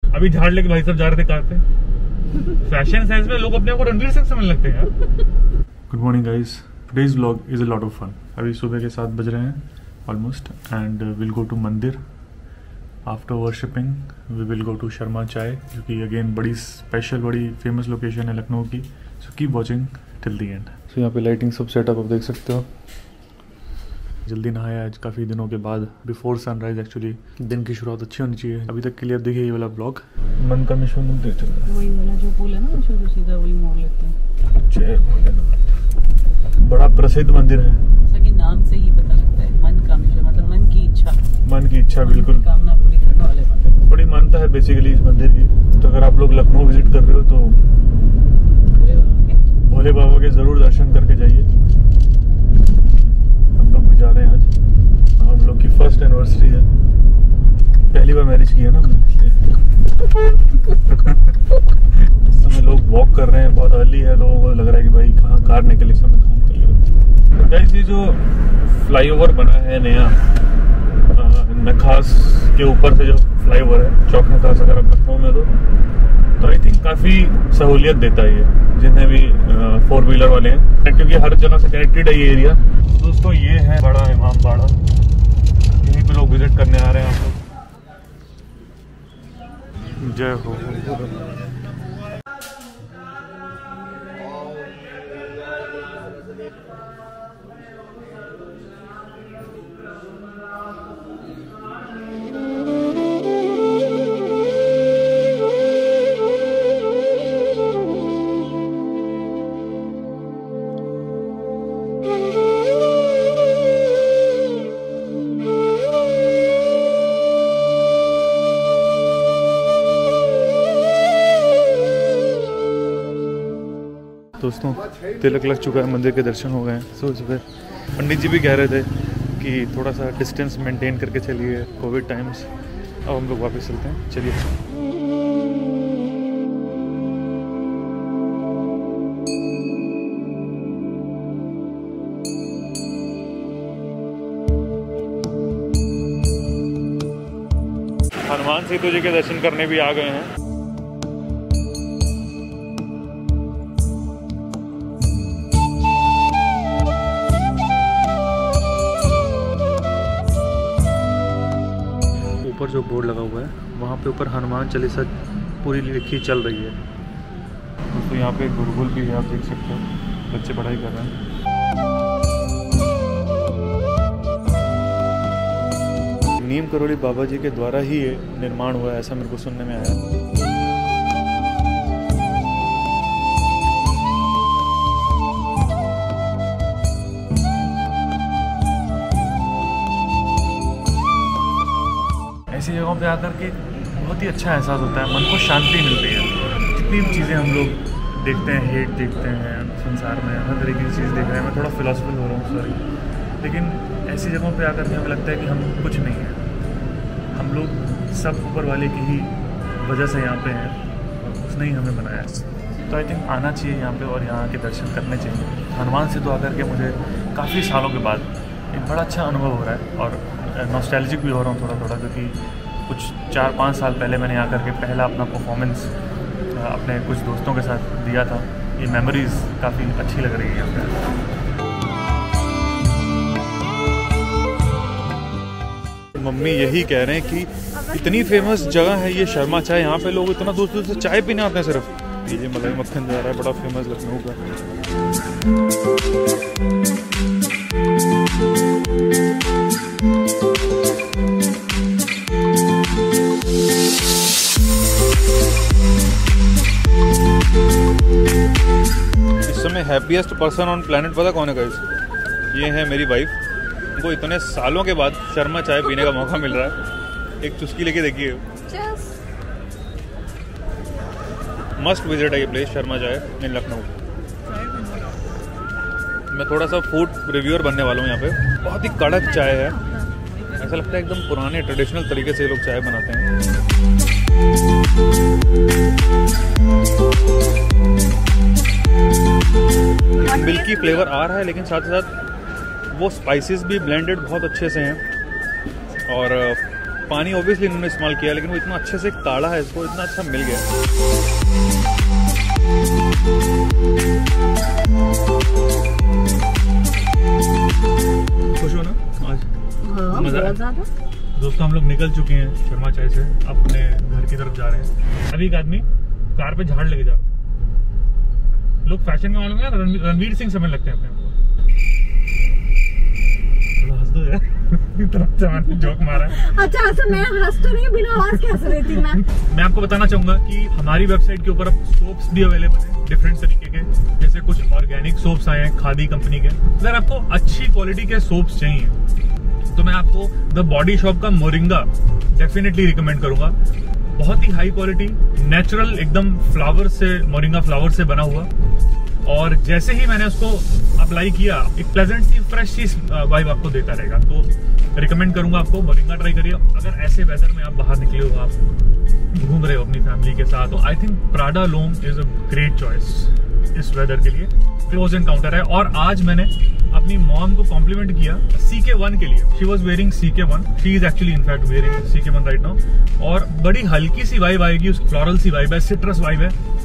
अभी झाड़ लेके भाई सब जा रहे थे कार पे। फैशन सेंस में लोग अपने आप को रणवीर सिंह समझने लगते हैं। Good morning guys, today's vlog is a lot of fun. अभी सुबह के 7 बज रहे हैं almost and will go to mandir. After worshipping we will go to Sharma chai, जो कि अगेन बड़ी स्पेशल बड़ी फेमस लोकेशन है लखनऊ की। So keep watching till the end. So यहाँ पे लाइटिंग सब सेटअप आप देख सकते हो। जल्दी नहाया आज काफ़ी दिनों के बाद, बिफोर सनराइज। एक्चुअली दिन की शुरुआत अच्छी होनी चाहिए। अभी तक के लिए अब देखिए ये वाला ब्लॉग मनकामेश्वर मंदिर चल रहा है। वही वाला जो पुल है ना, शुरू सीधा वही मोड़ लेते हैं। जय भोलेनाथ। बड़ा प्रसिद्ध मंदिर है, जैसा कि नाम से ही पता लगता है। मनकामेश्वर मतलब मन की इच्छा। मन की इच्छा, बिल्कुल कामना पूरी करने वाले मंदिर। बड़ी मान्यता है बेसिकली इस मंदिर की। तो अगर आप लोग लखनऊ विजिट कर रहे हो तो भोले बाबा के जरूर दर्शन करके जाइए। हम लोग भी जा रहे हैं आज। हम लोग की फर्स्ट एनिवर्सरी है। पहली बार मैरिज की है ना हमने। इस समय लोग वॉक कर रहे हैं, बहुत अर्ली है। लोगों को लग रहा है कि भाई कहाँ कार निकली, इस समय कहाँ निकली। तो गाइस ये जो फ्लाईओवर बना है नया नखास के ऊपर से, जो फ्लाईओवर है चौक नखास अगर आप लखनऊ में तो आई थिंक काफ़ी सहूलियत देता है ये जितने भी 4 व्हीलर वाले हैं, क्योंकि हर जगह से कनेक्टेड है ये एरिया। दोस्तों ये है बड़ा इमाम बाड़ा, यहीं पे लोग विजिट करने आ रहे हैं आप लोग। जय हो। दोस्तों तिलक लग चुका है, मंदिर के दर्शन हो गए हैं। सो सुबह पंडित जी भी कह रहे थे कि थोड़ा सा डिस्टेंस मेंटेन करके चलिए, कोविड टाइम्स। अब हम लोग वापस चलते हैं, चलिए। हनुमान सेतु जी के दर्शन करने भी आ गए हैं। ऊपर जो बोर्ड लगा हुआ है वहाँ पे ऊपर हनुमान चालीसा पूरी लिखी चल रही है। दोस्तों यहाँ पे गुरुकुल भी है, आप देख सकते हो बच्चे पढ़ाई कर रहे हैं। नीम करोली बाबा जी के द्वारा ही ये निर्माण हुआ है, ऐसा मेरे को सुनने में आया। ऐसी जगहों पे आकर के बहुत ही अच्छा एहसास होता है, मन को शांति मिलती है। जितनी भी चीज़ें हम लोग देखते हैं, हेट देखते हैं संसार में, हर तरीके की चीज़ देख रहे हैं। मैं थोड़ा फिलोसफिकल हो रहा हूँ, सॉरी। लेकिन ऐसी जगहों पे आकर के हमें लगता है कि हम कुछ नहीं हैं, हम लोग सब ऊपर वाले की ही वजह से यहाँ पे हैं, उसने ही हमें बनाया। तो आई थिंक आना चाहिए यहाँ पे और यहाँ के दर्शन करने चाहिए। हनुमान सेतु आकर के मुझे काफ़ी सालों के बाद एक बड़ा अच्छा अनुभव हो रहा है और नॉस्टैल्जिक भी हो रहा हूँ थोड़ा थोड़ा, क्योंकि कुछ 4-5 साल पहले मैंने यहाँ करके पहला अपना परफॉर्मेंस अपने कुछ दोस्तों के साथ दिया था। ये मेमोरीज़ काफ़ी अच्छी लग रही है यहाँ पे। मम्मी यही कह रहे हैं कि इतनी फेमस जगह है ये शर्मा चाय, यहाँ पे लोग इतना दूर दूर से चाय पीने आते हैं सिर्फ। ये मलाई मक्खन जा रहा है, बड़ा फेमस लखनऊ का। इस समय हैप्पीएस्ट पर्सन ऑन प्लेनेट पता कौन है गाइस? ये है मेरी वाइफ। उनको इतने सालों के बाद शर्मा चाय पीने का मौका मिल रहा है। एक चुस्की लेके देखिए। मस्ट विजिट है ये प्लेस, शर्मा चाय इन लखनऊ। मैं थोड़ा सा फूड रिव्यूअर बनने वाला हूँ यहाँ पे। बहुत ही कड़क चाय है, ऐसा लगता है एकदम पुराने ट्रेडिशनल तरीके से ये लोग चाय बनाते हैं। मिल्की फ्लेवर आ रहा है, लेकिन साथ ही साथ वो स्पाइसेस भी ब्लेंडेड बहुत अच्छे से हैं और पानी ऑब्वियसली इन्होंने इस्तेमाल किया, लेकिन वो इतना अच्छे से काढ़ा है, इसको इतना अच्छा मिल गया। खुश हो ना आज? हाँ, मजा बहुत ज़्यादा। दोस्तों हम लोग निकल चुके हैं शर्मा चाय से, अपने घर की तरफ जा रहे हैं। अभी एक आदमी कार पे झाड़ लेके जा रहा है। लोग फैशन का मालूम है, रणवीर सिंह समझ लगते हैं अपने आप को। थोड़ा हंस दो यार, इतना अच्छा मैंने जोक मारा है। अच्छा ऐसा मैं हंस तो नहीं, बिना आवाज के हंस रही थी मैं आपको बताना चाहूंगा कि हमारी वेबसाइट के ऊपर अब सोप्स भी अवेलेबल है डिफरेंट तरीके के, जैसे कुछ ऑर्गेनिक सोप्स आए हैं खादी कंपनी के। अगर आपको अच्छी क्वालिटी के सोप्स चाहिए तो मैं आपको द बॉडी शॉप का मोरिंगा डेफिनेटली रिकमेंड करूंगा। बहुत ही हाई क्वालिटी, नेचुरल, एकदम फ्लावर से, मोरिंगा फ्लावर से बना हुआ। और जैसे ही मैंने उसको अप्लाई किया, एक प्लेजेंट सी फ्रेश सी वाइब आपको देता रहेगा। तो रिकमेंड करूंगा आपको, मोरिंगा ट्राई करिए। अगर ऐसे वेदर में आप बाहर निकले हो, आप घूम रहे हो अपनी फैमिली के साथ, तो I think Prada L'Homme is a great choice इस वेदर के लिए। क्लोज एनकाउंटर है। और आज मैंने अपनी मॉम को कॉम्प्लीमेंट किया CK1 के लिए। She was wearing CK1, she is actually in fact wearing CK1 right now. और बड़ी हल्की सी वाइब आएगी, उस फ्लोरल सी वाइब है, सिट्रस वाइब है।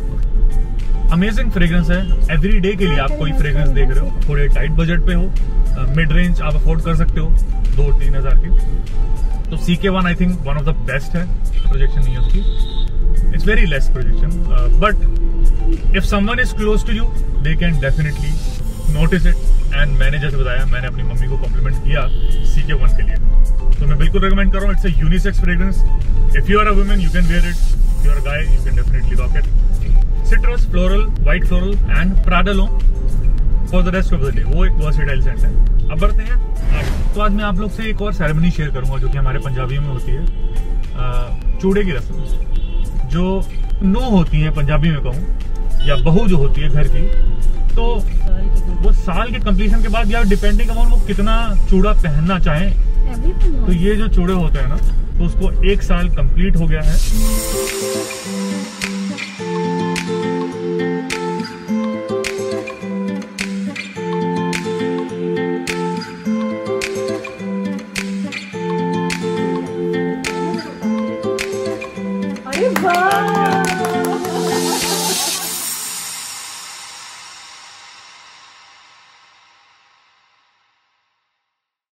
अमेजिंग फ्रेग्रेंस है। एवरी डे के लिए आप कोई फ्रेग्रेंस देख रहे हो, थोड़े टाइट बजट पे हो, मिड रेंज आप अफोर्ड कर सकते हो 2-3 हजार की, तो CK1 I think one of the best है। प्रोजेक्शन नहीं है उसकी, it's very less projection, but if someone is close to you they can definitely notice it. And मैंने जैसे बताया, मैंने अपनी मम्मी को कॉम्प्लीमेंट किया CK1 के लिए, तो मैं बिल्कुल रिकमेंड कर रहा हूँ। It's a unisex fragrance. If you are a women you can wear it, if you are a guy you can definitely rock it. Citrus, floral, white floral and Prada L'Homme for the rest of the day. वो एक versatile Saint है। अब बढ़ते हैं आगे। तो आज मैं आप लोग से एक और सेरेमनी शेयर करूंगा जो कि हमारे पंजाबी में होती है, चूड़े की रस्म, जो नो होती है पंजाबी में कहूँ, या बहू जो होती है घर की, तो वो साल के कंप्लीशन के बाद, या डिपेंडिंग अपॉन वो कितना चूड़ा पहनना चाहे, तो ये जो चूड़े होते हैं ना, तो उसको 1 साल कंप्लीट हो गया है। अरे वाह